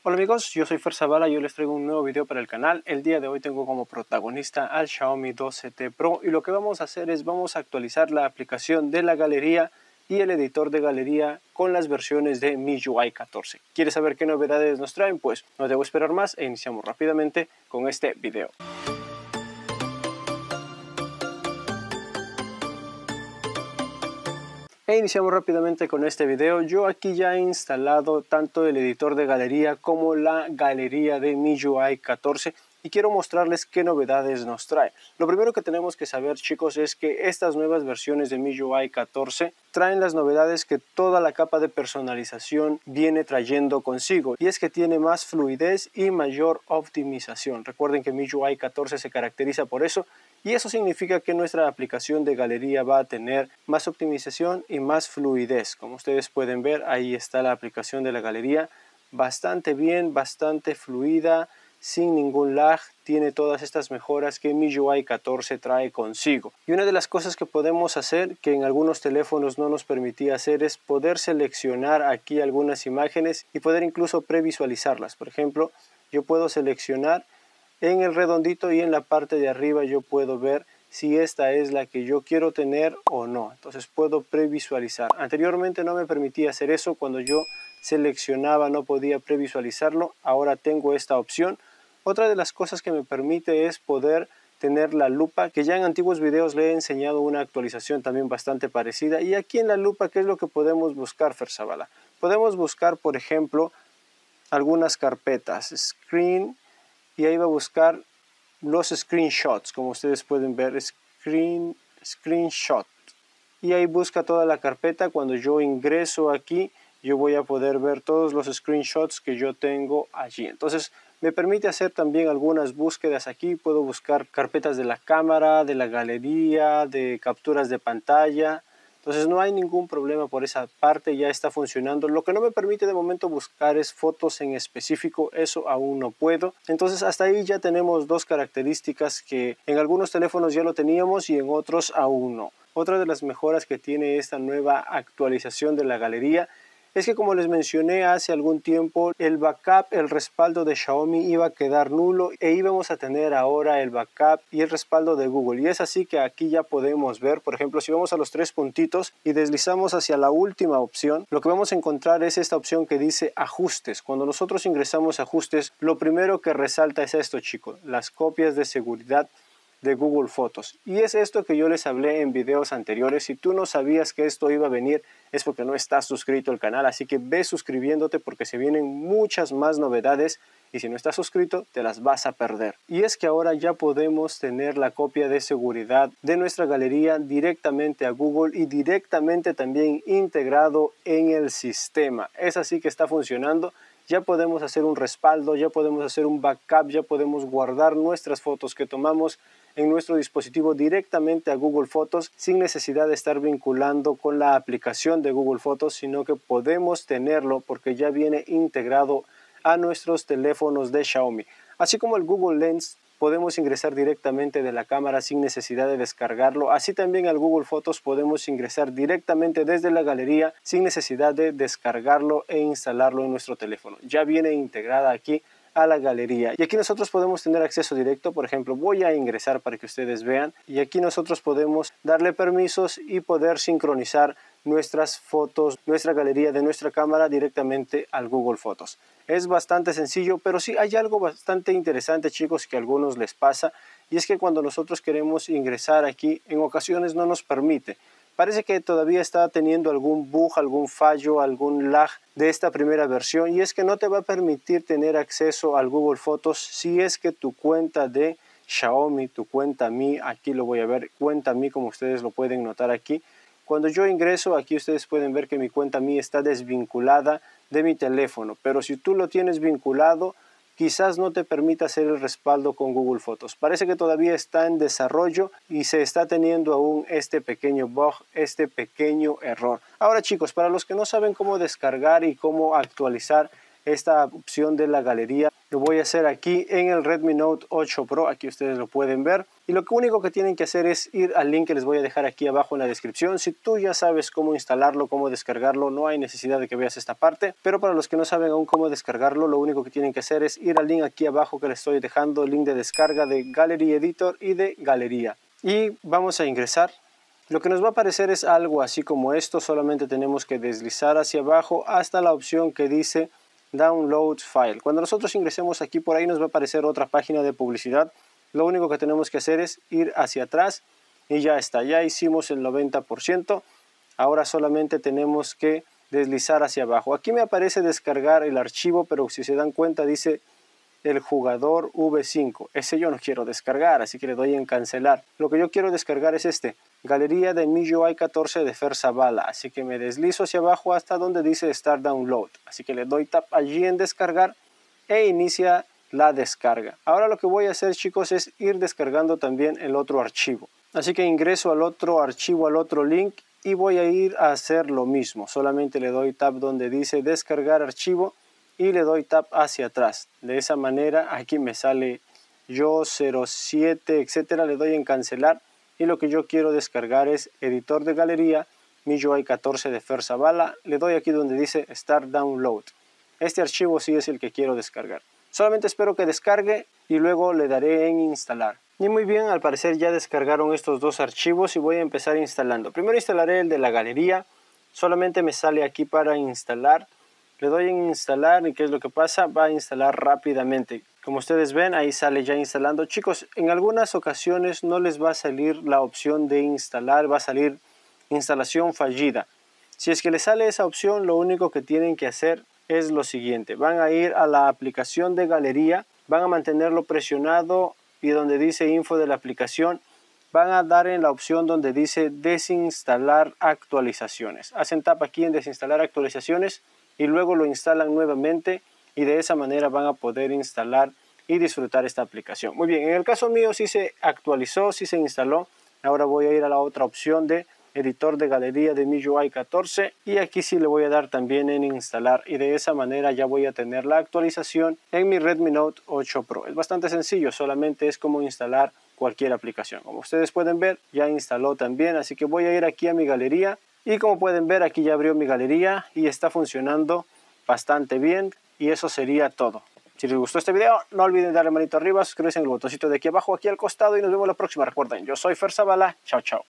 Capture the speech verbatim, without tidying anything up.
Hola amigos, yo soy Fer Zavala y hoy les traigo un nuevo video para el canal. El día de hoy tengo como protagonista al Xiaomi doce T Pro y lo que vamos a hacer es vamos a actualizar la aplicación de la galería y el editor de galería con las versiones de M I U I catorce. ¿Quieres saber qué novedades nos traen? Pues no debo esperar más e iniciamos rápidamente con este video. E iniciamos rápidamente con este video. Yo aquí ya he instalado tanto el editor de galería como la galería de M I U I catorce y quiero mostrarles qué novedades nos trae. Lo primero que tenemos que saber, chicos, es que estas nuevas versiones de M I U I catorce traen las novedades que toda la capa de personalización viene trayendo consigo, y es que tiene más fluidez y mayor optimización. Recuerden que M I U I catorce se caracteriza por eso, y eso significa que nuestra aplicación de galería va a tener más optimización y más fluidez. Como ustedes pueden ver, ahí está la aplicación de la galería, bastante bien, bastante fluida, sin ningún lag, tiene todas estas mejoras que M I U I catorce trae consigo. Y una de las cosas que podemos hacer, que en algunos teléfonos no nos permitía hacer, es poder seleccionar aquí algunas imágenes y poder incluso previsualizarlas. Por ejemplo, yo puedo seleccionar en el redondito y en la parte de arriba yo puedo ver si esta es la que yo quiero tener o no. Entonces puedo previsualizar. Anteriormente no me permitía hacer eso. Cuando yo seleccionaba no podía previsualizarlo. Ahora tengo esta opción. Otra de las cosas que me permite es poder tener la lupa, que ya en antiguos videos le he enseñado una actualización también bastante parecida. Y aquí en la lupa, ¿qué es lo que podemos buscar, Fer Zavala? Podemos buscar, por ejemplo, algunas carpetas, screen, y ahí va a buscar los screenshots, como ustedes pueden ver, screen, screenshot, y ahí busca toda la carpeta. Cuando yo ingreso aquí, yo voy a poder ver todos los screenshots que yo tengo allí. Entonces me permite hacer también algunas búsquedas aquí. Puedo buscar carpetas de la cámara, de la galería, de capturas de pantalla. Entonces no hay ningún problema por esa parte, ya está funcionando. Lo que no me permite de momento buscar es fotos en específico, eso aún no puedo. Entonces hasta ahí ya tenemos dos características que en algunos teléfonos ya lo teníamos y en otros aún no. Otra de las mejoras que tiene esta nueva actualización de la galería es que, como les mencioné hace algún tiempo, el backup, el respaldo de Xiaomi iba a quedar nulo e íbamos a tener ahora el backup y el respaldo de Google. Y es así que aquí ya podemos ver, por ejemplo, si vamos a los tres puntitos y deslizamos hacia la última opción, lo que vamos a encontrar es esta opción que dice ajustes. Cuando nosotros ingresamos a ajustes, lo primero que resalta es esto, chicos, las copias de seguridad de Google Fotos. Y es esto que yo les hablé en videos anteriores. Si tú no sabías que esto iba a venir, es porque no estás suscrito al canal, así que ve suscribiéndote porque se vienen muchas más novedades y si no estás suscrito te las vas a perder. Y es que ahora ya podemos tener la copia de seguridad de nuestra galería directamente a Google y directamente también integrado en el sistema. Es así que está funcionando. Ya podemos hacer un respaldo, ya podemos hacer un backup, ya podemos guardar nuestras fotos que tomamos en nuestro dispositivo directamente a Google Fotos sin necesidad de estar vinculando con la aplicación de Google Fotos, sino que podemos tenerlo porque ya viene integrado a nuestros teléfonos de Xiaomi. Así como el Google Lens, podemos ingresar directamente de la cámara sin necesidad de descargarlo. Así también al Google Fotos podemos ingresar directamente desde la galería sin necesidad de descargarlo e instalarlo en nuestro teléfono. Ya viene integrada aquí a la galería y aquí nosotros podemos tener acceso directo. Por ejemplo, voy a ingresar para que ustedes vean y aquí nosotros podemos darle permisos y poder sincronizar nuestras fotos, nuestra galería de nuestra cámara directamente al Google Fotos. Es bastante sencillo, pero sí hay algo bastante interesante, chicos, que a algunos les pasa, y es que cuando nosotros queremos ingresar aquí, en ocasiones no nos permite. Parece que todavía está teniendo algún bug, algún fallo, algún lag de esta primera versión, y es que no te va a permitir tener acceso al Google Fotos si es que tu cuenta de Xiaomi, tu cuenta Mi, aquí lo voy a ver, cuenta Mi, como ustedes lo pueden notar aquí. Cuando yo ingreso aquí ustedes pueden ver que mi cuenta Mi está desvinculada de mi teléfono, pero si tú lo tienes vinculado, quizás no te permita hacer el respaldo con Google Fotos. Parece que todavía está en desarrollo y se está teniendo aún este pequeño bug, este pequeño error. Ahora, chicos, para los que no saben cómo descargar y cómo actualizar esta opción de la galería, Lo voy a hacer aquí en el Redmi Note ocho Pro, aquí ustedes lo pueden ver. Y lo único que tienen que hacer es ir al link que les voy a dejar aquí abajo en la descripción. Si tú ya sabes cómo instalarlo, cómo descargarlo, no hay necesidad de que veas esta parte. Pero para los que no saben aún cómo descargarlo, lo único que tienen que hacer es ir al link aquí abajo que les estoy dejando, el link de descarga de Gallery Editor y de Galería. Y vamos a ingresar. Lo que nos va a aparecer es algo así como esto, solamente tenemos que deslizar hacia abajo hasta la opción que dice Download File. Cuando nosotros ingresemos aquí, por ahí nos va a aparecer otra página de publicidad. Lo único que tenemos que hacer es ir hacia atrás y ya está, ya hicimos el noventa por ciento. Ahora solamente tenemos que deslizar hacia abajo. Aquí me aparece descargar el archivo, pero si se dan cuenta dice el jugador V cinco. Ese yo no quiero descargar, así que le doy en cancelar. Lo que yo quiero descargar es este, Galería de M I U I catorce de Fer Zavala. Así que me deslizo hacia abajo hasta donde dice Start Download. Así que le doy tap allí en descargar e inicia la descarga. Ahora lo que voy a hacer, chicos, es ir descargando también el otro archivo. Así que ingreso al otro archivo, al otro link, y voy a ir a hacer lo mismo. Solamente le doy tap donde dice descargar archivo y le doy tap hacia atrás. De esa manera aquí me sale yo cero siete, etcétera. Le doy en cancelar y lo que yo quiero descargar es editor de galería M I U I catorce de Fer Zavala. Le doy aquí donde dice Start Download. Este archivo sí es el que quiero descargar. Solamente espero que descargue y luego le daré en instalar. Y muy bien, al parecer ya descargaron estos dos archivos y voy a empezar instalando. Primero instalaré el de la galería. Solamente me sale aquí para instalar. Le doy en instalar y ¿qué es lo que pasa? Va a instalar rápidamente. Como ustedes ven, ahí sale ya instalando. Chicos, en algunas ocasiones no les va a salir la opción de instalar, va a salir instalación fallida. Si es que les sale esa opción, lo único que tienen que hacer es lo siguiente. Van a ir a la aplicación de galería, van a mantenerlo presionado y donde dice info de la aplicación, van a dar en la opción donde dice desinstalar actualizaciones. Hacen tap aquí en desinstalar actualizaciones y luego lo instalan nuevamente y de esa manera van a poder instalar y disfrutar esta aplicación. Muy bien, en el caso mío sí se actualizó, sí se instaló. Ahora voy a ir a la otra opción de editor de galería de M I U I catorce y aquí sí le voy a dar también en instalar y de esa manera ya voy a tener la actualización en mi Redmi Note ocho Pro. Es bastante sencillo, solamente es como instalar cualquier aplicación. Como ustedes pueden ver, ya instaló también, así que voy a ir aquí a mi galería y como pueden ver aquí ya abrió mi galería y está funcionando bastante bien y eso sería todo. Si les gustó este video, no olviden darle manito arriba, suscribirse en el botoncito de aquí abajo, aquí al costado y nos vemos la próxima. Recuerden, yo soy Fer Zavala, chao chao.